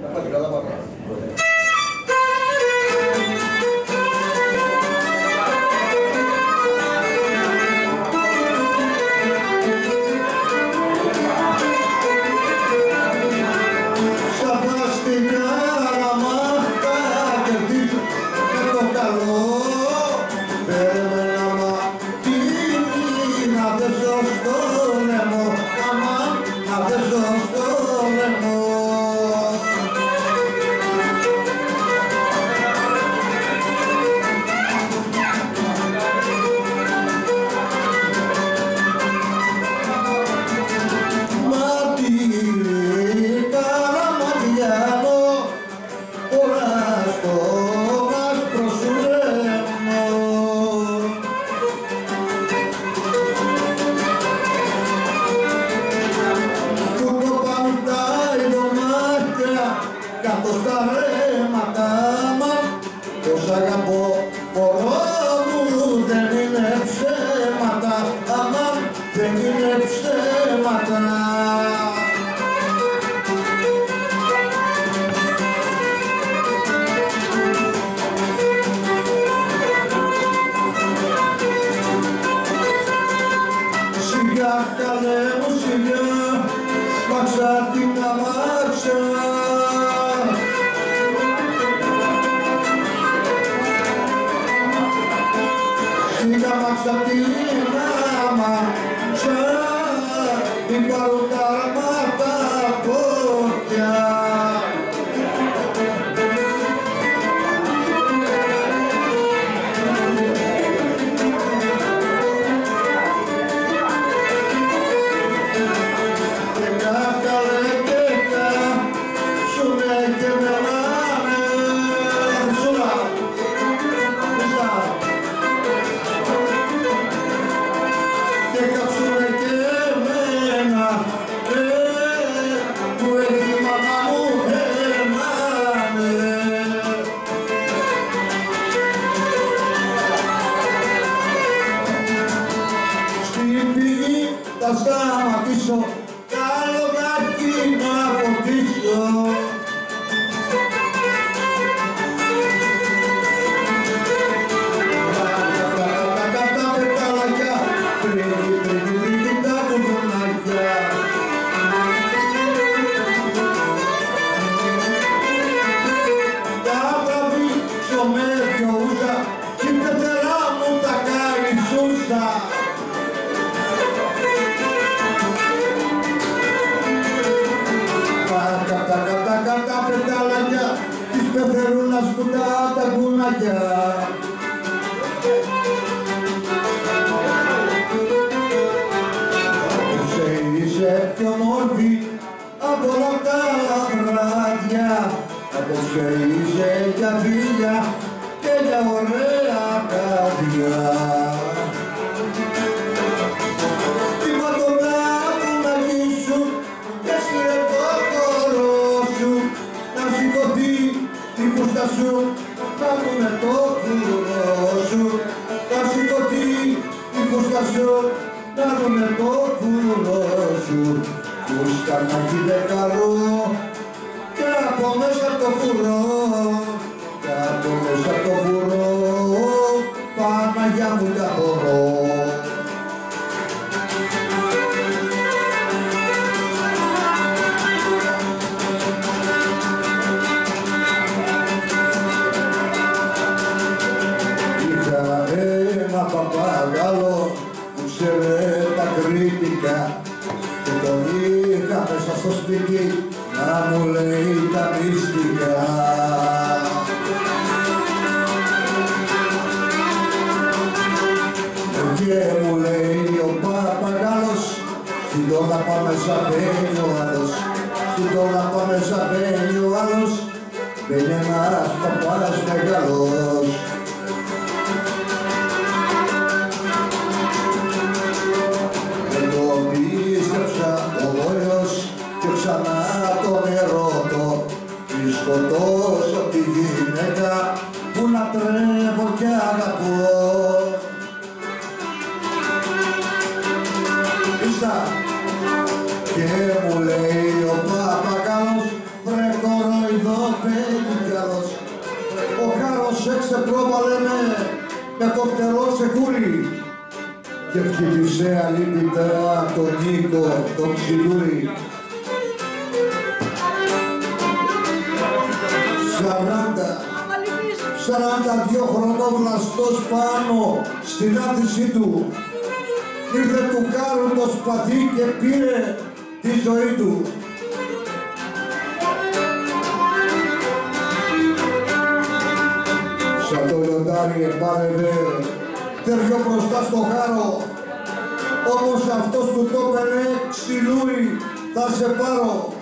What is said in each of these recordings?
Πάτε καλά, πάμε. Και μου λέει ο παπαγάλος, βρε κοροϊδό και χτυπησέ αλήπητα τον Νίκο, τον Ξυλούρη. 42 χρονών βλαστός πάνω στην άθλησή του. Ήρθε του Κάρου το σπαθί και πήρε τη ζωή του. Σαν το λιοντάρι επάνευε τέριο μπροστά στο χάρο, όμως αυτός του το έπαιρνε, Ξυλούρη, θα σε πάρω.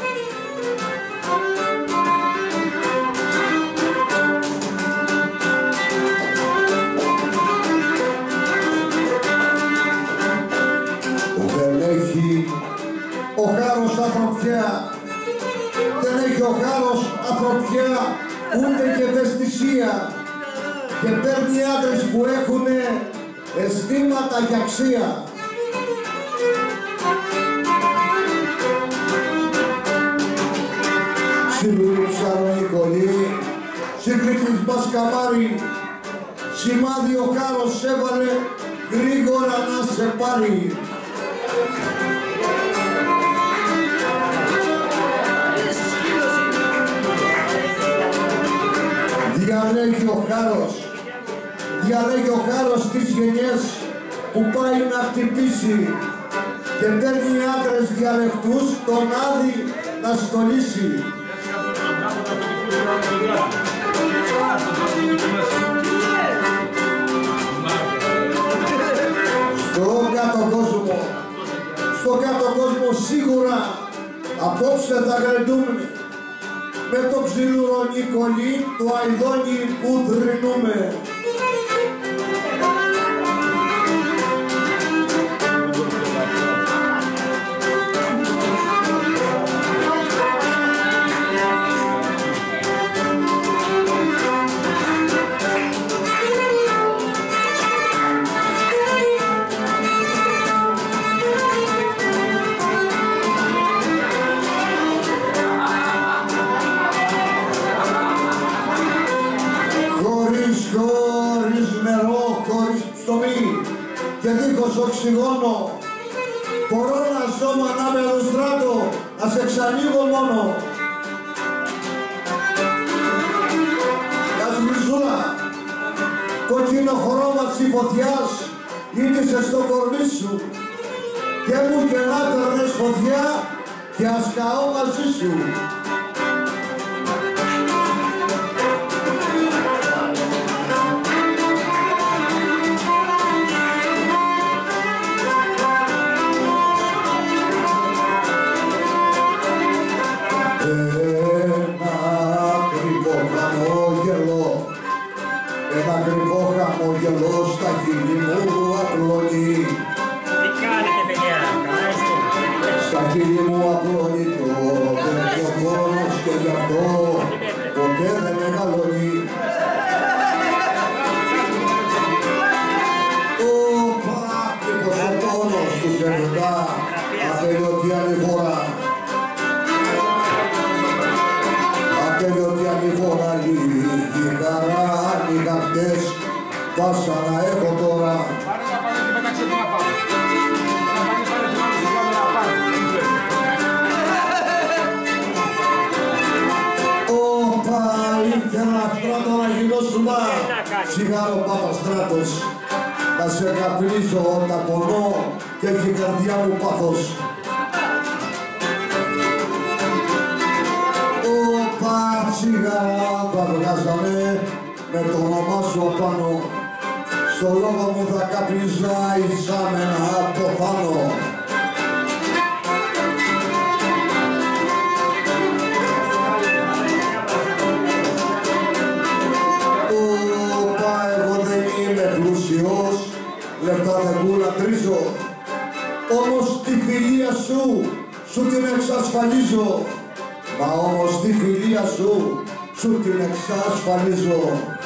Ο χάρος ανθρωπιά, δεν έχει ο χάρος ανθρωπιά ούτε και ευαισθησία και παίρνει άντρες που έχουνε αισθήματα για αξία. Ξυλούρη Ψαρονικολή, Συγκρίτης μας καμάρι, σημάδι ο χάρος έβαλε γρήγορα να σε πάρει. Διαλέγει ο χάρος τις γενιές που πάει να χτυπήσει και παίρνει άντρες διαλεκτούς τον Άδη να στολίσει. Στον κάτω κόσμο σίγουρα απόψε θα γρεντούμε με το Ξυλούρο Νικολή, το αηδόνι που θρηνούμε. Χωρίς νερό, χωρίς ψωμί και δίχως οξυγόνο μπορώ να ζω ανάμερο στράτο, να σε εξανοίγω μόνο. Κασμιζούλα, κόκκινο χρώμα της φωτιάς ήτησε στο κορμί σου και μου και να παίρνες φωτιά και ας καώ μαζί σου. Ένα ακριβό χαμόγελο στα χείλη μου απλώνει. Τι κάνετε παιδιά, καλά είστε? Στα χείλη μου απλώνει το τέτοιο πόνος και γι' αυτό ποτέ δεν μεγαλώνει. Ωπα, πως ο τόνος του σερνά ατελειωτή ανηφόρα. Ατελειωτή ανηφόρα λίγη χαρά. Οι καρτές πάσα να έχω τώρα. Όπα, ήθελα στράτο να γινώσουνα τσιγάρο Παπαστράτος. Να σε καπνίζω όταν πονώ και έχει η καρδιά μου πάθος. Όπα, τσιγάρα θα βγάζαμε με το όνομά σου απάνω, στο λόγο μου θα καπνίζα εισάμενα από πάνω. Όπα, εγώ δεν είμαι πλούσιος, λεφτά δεν κουλατρίζω, όμως τη φιλία σου την εξασφαλίζω. Μα όμως τη φιλία σου την εξασφαλίζω.